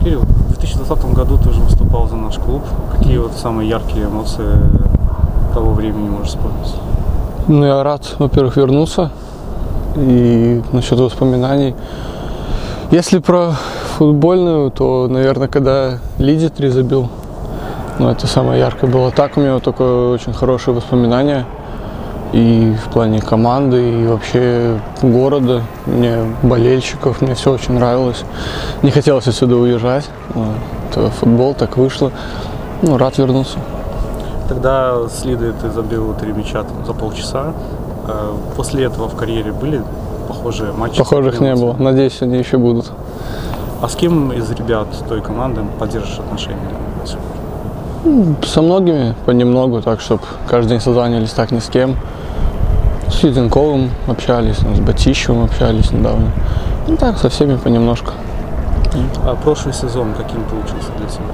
Кирилл, в 2020 году ты уже выступал за наш клуб. Какие вот самые яркие эмоции того времени можешь вспомнить? Ну, я рад, во-первых, вернуться. И насчет воспоминаний. Если про футбольную, то, наверное, когда Лиде 3 забил, ну, это самое яркое было. Так у меня вот только очень хорошие воспоминания. И в плане команды, и вообще города, мне болельщиков, мне все очень нравилось. Не хотелось отсюда уезжать. Это футбол, так вышло. Ну, рад вернуться. Тогда с Лидой ты забил 3 мяча за полчаса. После этого в карьере были похожие матчи? Похожих не было. Надеюсь, они еще будут. А с кем из ребят той команды поддержишь отношения? Со многими понемногу, так, чтобы каждый день созванивались, так ни с кем. С Юденковым общались, с Батищевым общались недавно. Ну так, со всеми понемножку. А прошлый сезон каким получился для тебя?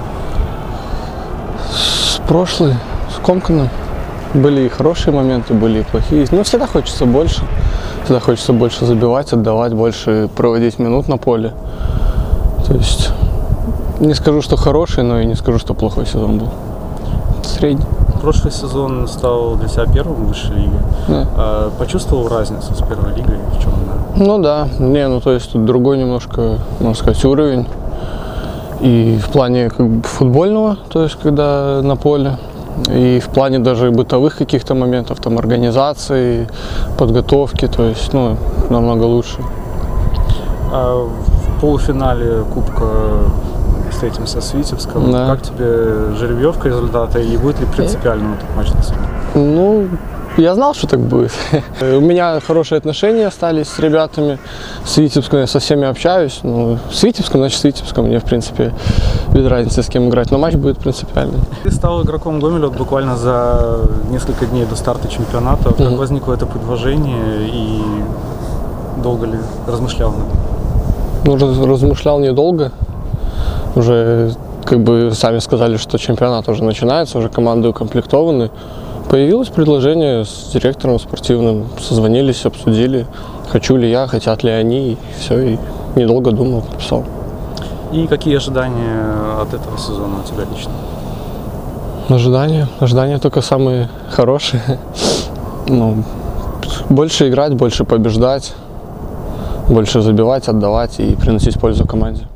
Прошлый, скомканным. Были и хорошие моменты, были и плохие. Но всегда хочется больше. Всегда хочется больше забивать, отдавать, больше проводить минут на поле. То есть, не скажу, что хороший, но и не скажу, что плохой сезон был. Средний. Прошлый сезон стал для себя первым в высшей лиге. Да. Почувствовал разницу с первой лигой? В чем она? Ну да, то есть тут другой немножко, можно сказать, уровень. И в плане как бы футбольного, то есть когда на поле, и в плане даже бытовых каких-то моментов, там организации, подготовки, то есть, ну, намного лучше. А в полуфинале Кубка встретимся с Витебском. Да. Как тебе жеребьевка результата и будет ли принципиальным этот матч на сегодня? Ну, я знал, что так будет. У меня хорошие отношения остались с ребятами. С Витебском я со всеми общаюсь. Ну, с Витебском, значит, с Витебском. Мне, в принципе, без разницы, с кем играть. Но матч будет принципиальный. Ты стал игроком Гомеля буквально за несколько дней до старта чемпионата. Как возникло это предложение и долго ли размышлял над этим? Ну, размышлял недолго. Уже, как бы, сами сказали, что чемпионат уже начинается, уже команды укомплектованы. Появилось предложение с директором спортивным, созвонились, обсудили, хочу ли я, хотят ли они, и все, и недолго думал, подписал. И какие ожидания от этого сезона у тебя лично? Ожидания только самые хорошие. Ну, больше играть, больше побеждать, больше забивать, отдавать и приносить пользу команде.